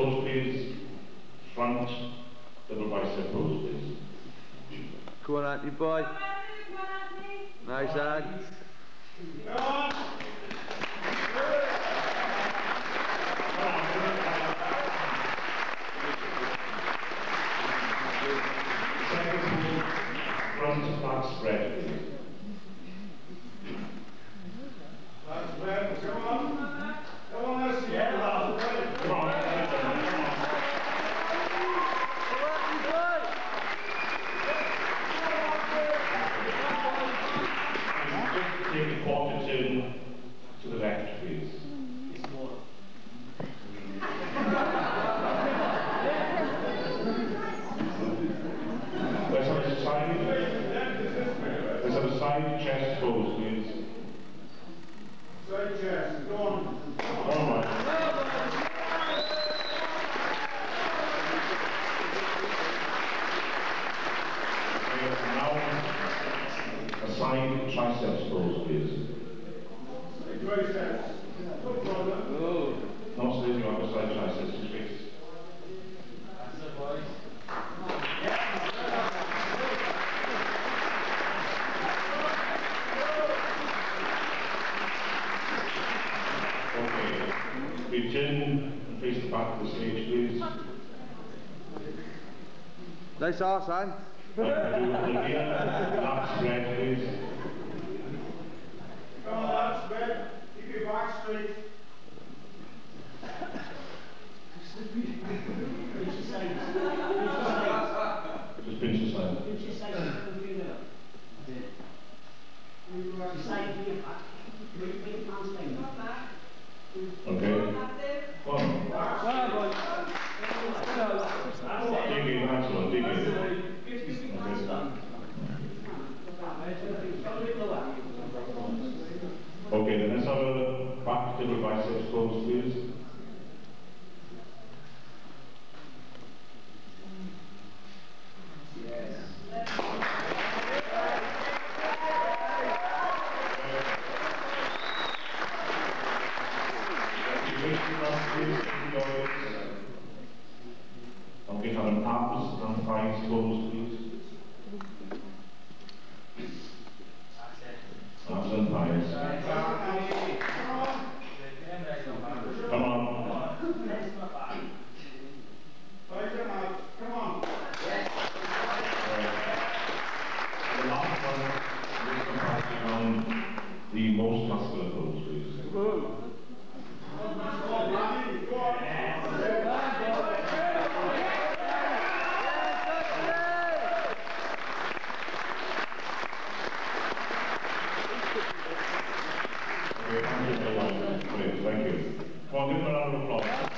pose, please. Front double bicep pose, please. Come on, Anthony boy. Nice hand. Go on. Second pose, front flat spread, please. Flat spread, come on. Come on, let's see. Come on. Take a quarter turn to the left, please. Let's have a side chest pose, please. Side chest, go on. All right. Now, a side triceps pose, please. Triceps. No problem. Oh. Not so you have a side triceps, just fix. That's it, boys. Okay. Return and face the back of the stage, please. Nice arse, Anne. Lap spread, please. Come on, lap spread. Keep your back straight. Just pinch the side. Pinch your side. Side to your back. Make your hands down. Okay. Come on. Dig in, Maxwell, dig in. Okay, then let's have a back double biceps pose, please. Okay, have an abs and thighs pose, please. Abs and thighs. Come on. Come on. The last one is comprising on the most muscular pose, please. Thank you. Come on, give him a round of applause.